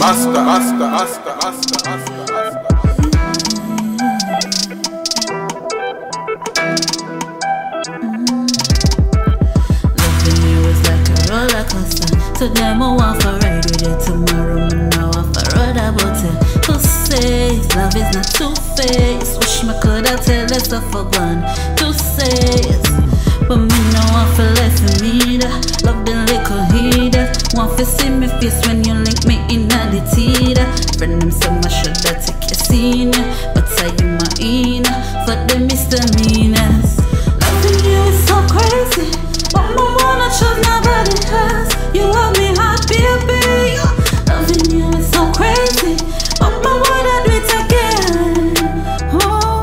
Loving you is like a roller coaster. Today I want for ride with you, tomorrow I know I for ride about it. Who says love is not two-faced? Wish me coulda tell us stuff for gone. Who says? But me know I feel less for me that. Love the little heater. Want to see me face when you link me in the theater. Friend them so much should I take your senior, but I am my inner for the misdemeanors. Loving you is so crazy, but my wanna choose nobody else. You want me hot, baby. Loving you is so crazy, but my wanna do it again. Oh,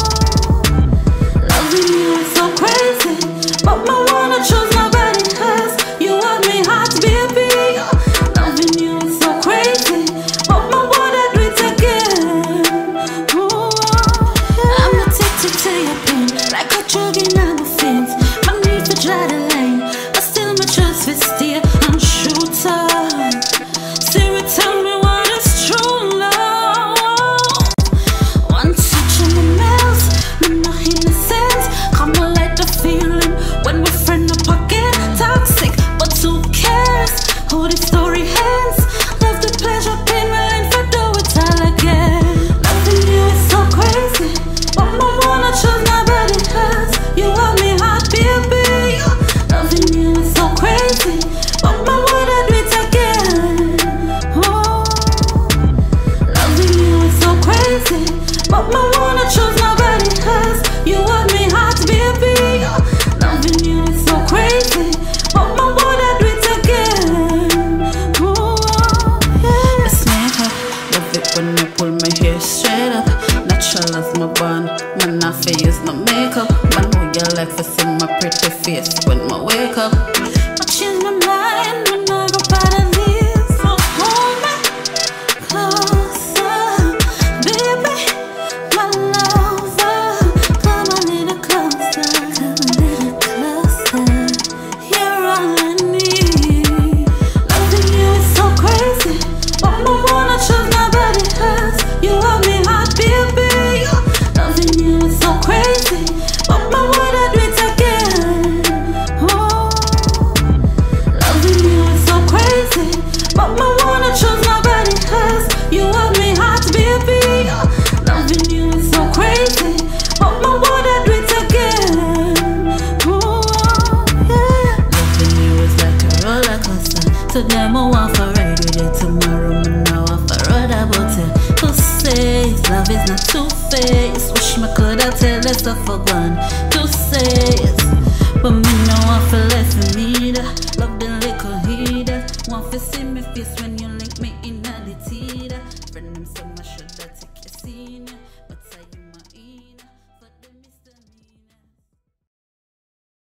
loving you is so crazy, but my wanna choose nobody else. You want me hot, baby. Loving you is so crazy, but my wanna do it again. Oh, I'm addicted to your pain, like a drug in my fins. My need to try the line, but still my trust will steer and shoot up. Sarah, tell me what is true love. One touch on my mouth, me not innocent. Come on, like the feeling when we're friend up again. Toxic, but who cares how the story ends? Love the pleasure, pain, willing for do it all again. Loving you is so crazy, but my wanna choose nobody else. You want me hot, baby. Loving you is so crazy, but my wanna do it again. Oh, loving you is so crazy, but my wanna choose nobody else. You want me hot, baby. Loving you is so crazy, but my wanna do it again. Oh, yeah. It's makeup, love it when you pull my hair straight up. Natural as my bun, man not for use no makeup. Man know you like to see my pretty face when I wake up. But change my mind when I go by the leaves. So hold me closer, baby, my lover. Come a little closer, come a little closer. You're all I need. Loving you is so crazy, but I wanna choose nobody else. You want me hot, baby. Loving you is so crazy, but I wanna do it again. Oh, loving you is so crazy, but I wanna choose nobody else. You want me hot, baby. Loving you is so crazy, but I wanna do it again. Oh, yeah. Loving you is like a roller coaster. Today I want for ride with you, tomorrow I know I for ride about it. Who says love is not two-faced? Wish me coulda tell us stuff for gone. Who says